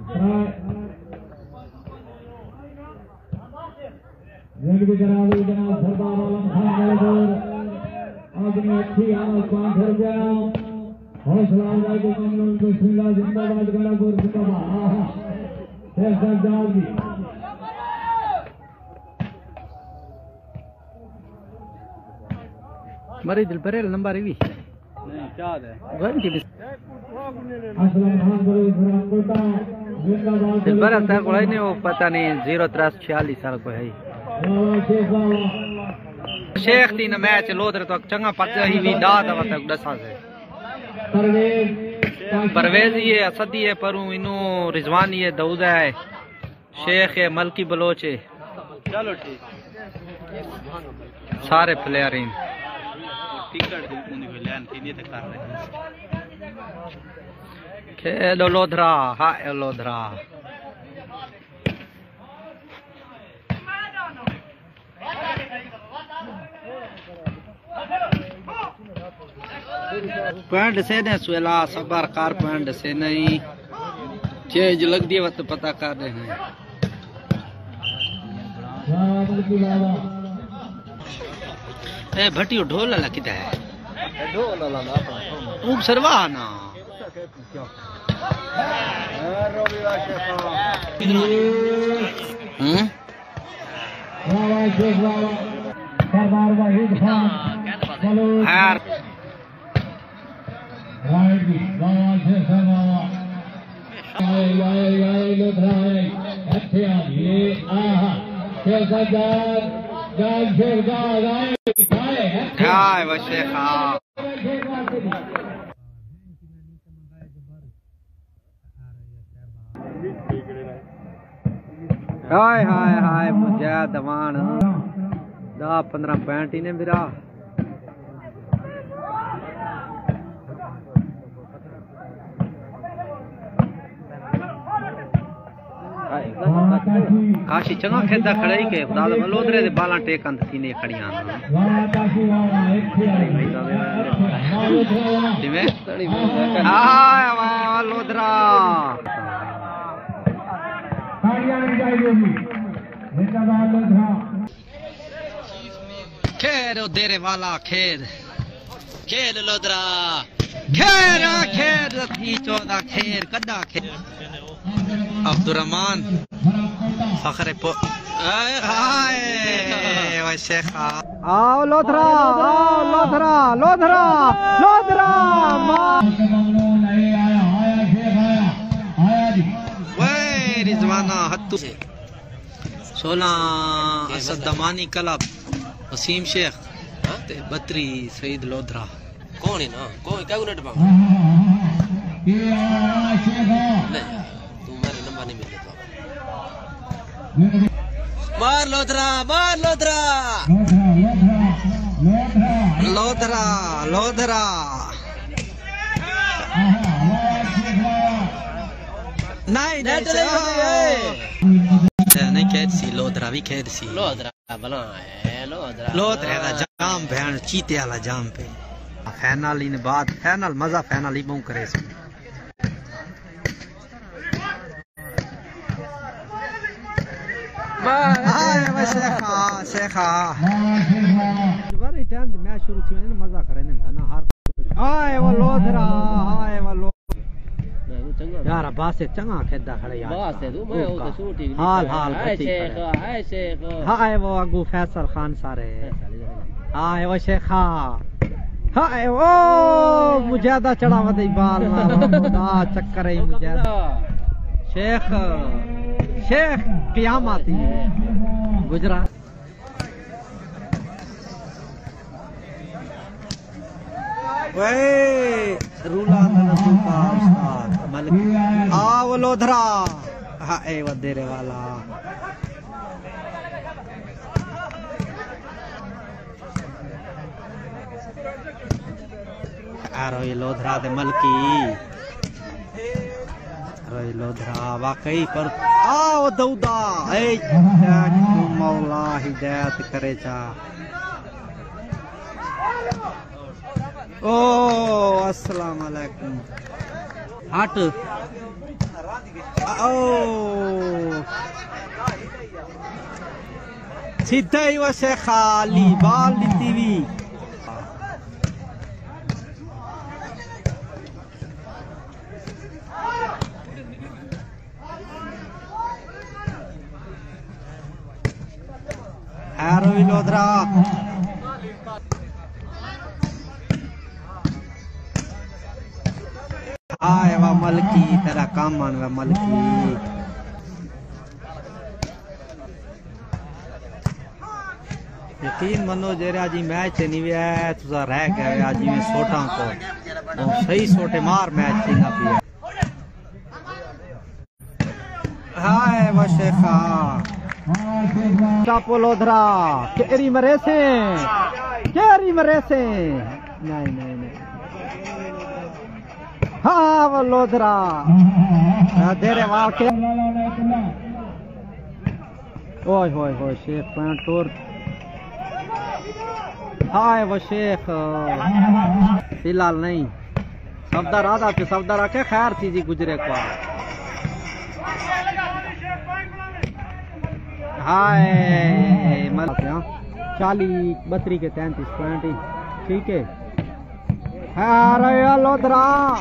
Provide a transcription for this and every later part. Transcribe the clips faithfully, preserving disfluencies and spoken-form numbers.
की जनाब जनाब सरदार आलम खान गलदौर आदमी अच्छी आवाज पांच सौ रुपया हौसला अफजाई को कानून को बिस्मिल्लाह जिंदाबाद गलापुर जिंदाबाद शेख सरदार जी मरी दिल पर नंबर भी नहीं क्या है घंटी असलम खान गलदौर कोटा जिंदाबाद दिल पर था कोई नहीं वो पता नहीं जीरो त्रास छियालीस साल को है शेख तीन मैच लोदर तो चंगा पच ही भी दाद तक दसा से परवेज ये असदी है परू इनु रिजवानी है दाऊदा है शेख है मलकी बलोच है चलो ठीक सारे प्लेयर हैं टिकट उन्हीं को लेन थी नहीं तक कर रहे खेलो लोधरा हाय लोधरा पॉइंट से ने सुला सबर कार पॉइंट से नहीं चेंज लग दी वक्त पता कर रहे हैं ए भटियो ढोल ला किता है ढोल ला ना ऊप सरवा ना हम्म सरदार वहीद खान यार राइट जी बाबा से सरवा आए आए आए लोधरा है अच्छे आ ये आहा शेख सरदार जान शेख सरदार आए खाए काय वो शेखा हाय हाय हाय मुझे दवान दस पंद्रह पैंट ही ने मेरा काशी चंगा खेदा खड़े ही के खुदा दा लोदरे दे बाला टेकंद थी ने खड़ियां जिਵੇਂ हाय वाह लोदरा खेर देरे वाला खेर खेर लोदरा खेर खेर थी चौदह खेर कदा खेर अब्दुर्रहमान फखरे पो हाय वाह शेखा आओ लोधरा आओ लोधरा लोधरा लोधरा रिजवाना हत्तू सोलह असद दमानी क्लब वसीम शेख बत्री सईद लोधरा कौन है ना कौन क्या गुनेट बांग तुम्हारे नंबर नहीं मिले तो मार लोधरा मार लोधरा लोधरा लोधरा नहीं नहीं कैद सी लोधरा भी कैद सी लोधरा बना है लोधरा लोधरा का जाम भैन चीते वाला जाम पे फाइनल इन बाद फाइनल मजा फाइनल ही बहु करे सो शेखा शेखा बारे टाइम मैच शुरू थी ने मजा करे ने गाना हार आए वो लोधरा आए वो लो यार बास से चंगा खेदा खड़े यार बास से तू मैं वो तो शूटिंग हाल हाल hi Sheikh hi Sheikh hi वो अगू फैसल खान सारे हाय वो शेखा हाय ओ मुजादा चढ़ावा दे बाल मां चक्कर है मुजादा शेख शेख क़यामत गुजरात वे रूला का उस्ताद मलिक आओ लोधरा हाय वदेरे वाला आरो ये लोधरा दे मलकी रोई लोधरा वाकई पर आओ दौदा ए मौला हिदायत करे चा ओ अस्सलाम वालेकुम हट ओ सीधा ही वैसे खाली बाल दी हुई हैरो लोधरा आए वा मलकी तेरा काम मान वा मलकी यकीन मनो जेरा जी मैच नहीं वे तुसा रह गया आज में सोटा को तो सही सोटे मार मैच थी ना पिया हाय वा शेखा चापो लोधरा केरी मरे से केरी मरे से नहीं नहीं नहीं हाँ वो लोधरा तेरे वाल के ओए होए होए शेख पैंट टोर हाय वो शेख फिलहाल नहीं सफदर आधा पे सफदर आके खैर थी जी गुजरे को हाय चालीस बत्ती के तैंतीस पॉइंट ठीक है अरे लोधरा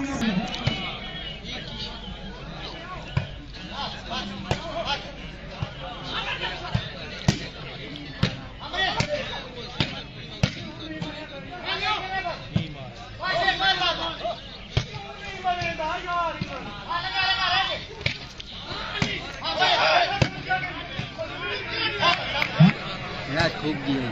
खूब दिए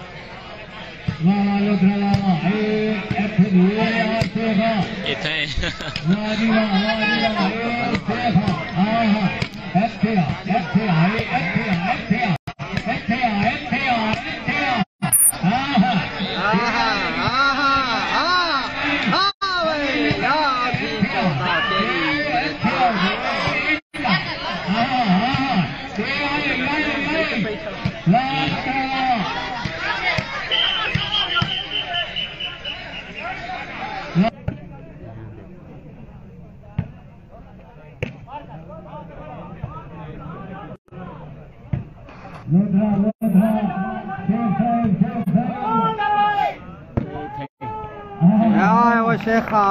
आए वो शेखा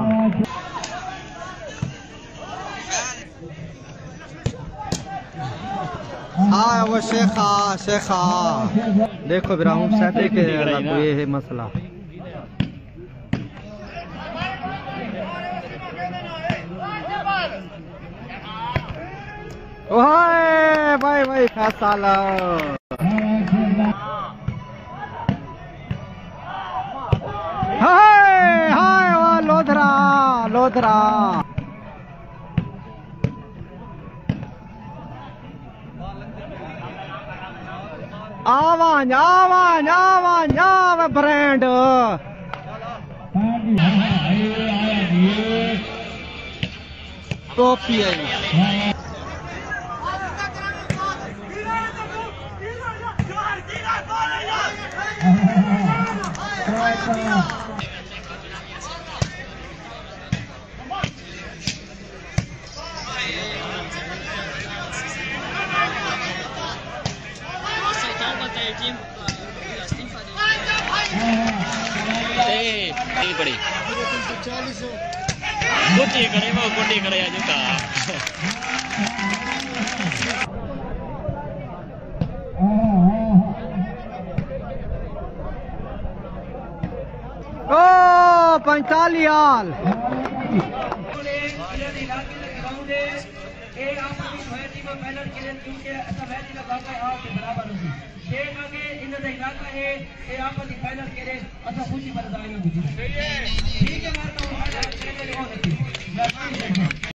आए वो शेखा शेखा देखो बिराहूम सहते के ये है मसला ओए भाई भाई फैसला हाय हाय वो लोधरा लोधरा आवाज आवाज आवाज आवा ब्रांड टोपी है पड़ी कुटी करे वो कुटी करे आज का ओ पैंतालीस हाल खुशी